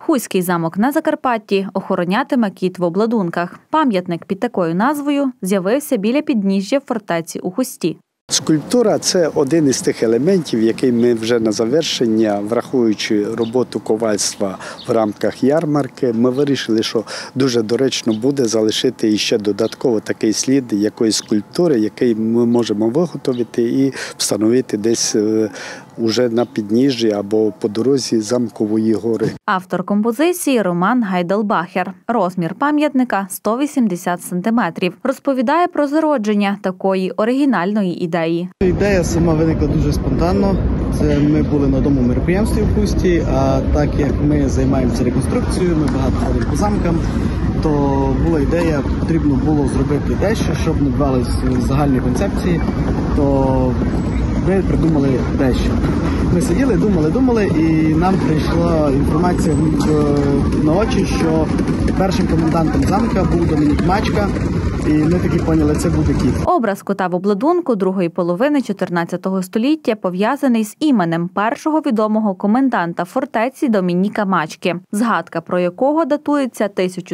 Хуський замок на Закарпатті охоронятиме кіт в обладунках. Пам'ятник під такою назвою з'явився біля підніжжя фортеці у Хусті. Скульптура – це один із тих елементів, який ми вже на завершення, враховуючи роботу ковальства в рамках ярмарки, ми вирішили, що дуже доречно буде залишити ще додатково такий слід якоїсь скульптури, який ми можемо виготовити і встановити десь уже на підніжжі або по дорозі Замкової гори. Автор композиції – Роман Гайдалбахер. Розмір пам'ятника – 180 сантиметрів. Розповідає про зародження такої оригінальної ідеї. Ідея сама виникла дуже спонтанно. Це ми були на одному мероприємстві в Хусті, а так як ми займаємося реконструкцією, ми багато ходимо по замкам, то була ідея, потрібно було зробити дещо, щоб надбались загальні концепції, то ми придумали дещо. Ми сиділи, думали, і нам прийшла інформація на очі, що першим комендантом замка був Домінік Мачка, і ми таки поняли, це буде кіт. Образ кота в обладунку другої половини 14 століття пов'язаний з іменем першого відомого коменданта фортеці Домініка Мачки, згадка про якого датується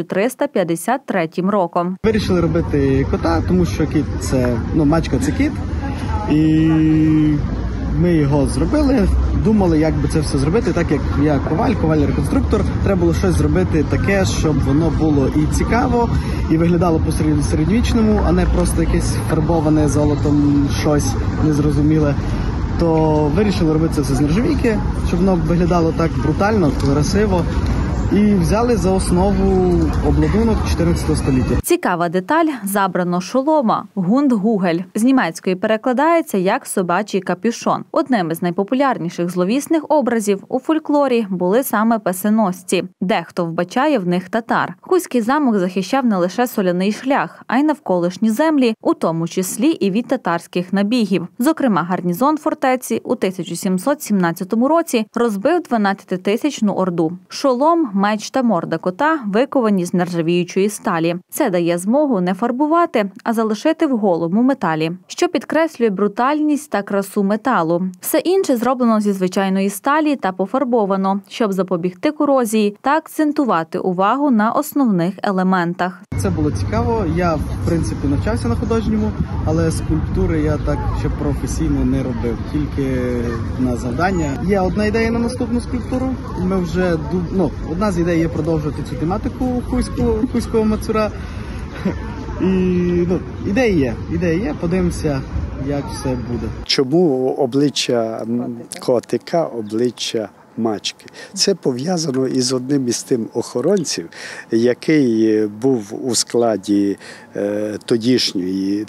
1353 роком. Вирішили робити кота, тому що кіт це, Мачка це кіт, і ми його зробили, думали, як би це все зробити, так як я коваль-реконструктор, треба було щось зробити таке, щоб воно було і цікаво, і виглядало по-середньовічному, а не просто якесь фарбоване золотом щось незрозуміле. То вирішили робити це все з нержавійки, щоб воно виглядало так брутально, красиво. І взяли за основу обладунок 14 століття. Цікава деталь – забрано шолома – гунд-гугель. З німецької перекладається як «собачий капюшон». Одним із найпопулярніших зловісних образів у фольклорі були саме песеносці. Дехто вбачає в них татар. Хуський замок захищав не лише соляний шлях, а й навколишні землі, у тому числі і від татарських набігів. Зокрема, гарнізон фортеці у 1717 році розбив 12-тисячну орду. Шолом, меч та морда кота виковані з нержавіючої сталі. Це дає змогу не фарбувати, а залишити в голому металі, що підкреслює брутальність та красу металу. Все інше зроблено зі звичайної сталі та пофарбовано, щоб запобігти корозії та акцентувати увагу на основних елементах. Це було цікаво. Я, в принципі, навчався на художньому, але скульптури я так ще професійно не робив, тільки на завдання. Є одна ідея на наступну скульптуру. Ми вже, одна з ідей є продовжувати цю тематику хуського мацура. І, ідея є, подивимося, як все буде. Чому обличчя котика, обличчя Мачки? Це пов'язано із одним із тим охоронців, який був у складі тодішньої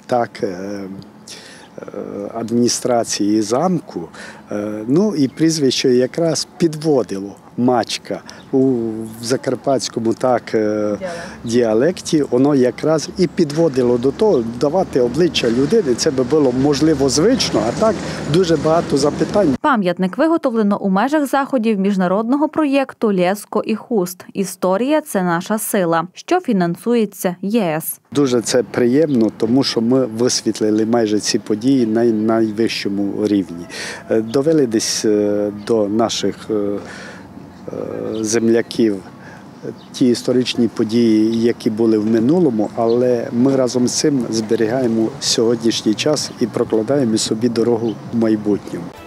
адміністрації замку, і прізвище якраз підводило Мачка. У закарпатському діалекті воно якраз і підводило до того, давати обличчя людини, це би було можливо звично, а так дуже багато запитань. Пам'ятник виготовлено у межах заходів міжнародного проєкту «Лєско і Хуст. Історія – це наша сила», що фінансується ЄС. Дуже це приємно, тому що ми висвітлили майже ці події на найвищому рівні. Довели десь до наших земляків ті історичні події, які були в минулому, але ми разом з цим зберігаємо сьогоднішній час і прокладаємо собі дорогу в майбутньому.